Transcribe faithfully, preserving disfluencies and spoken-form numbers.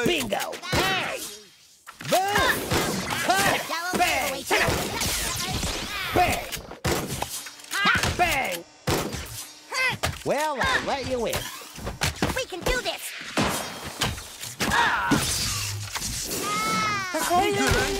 good. Bingo. Hey. Boom. Ha. Bang. Bang. Bang. Well, I'll let you in. We can do this. We good.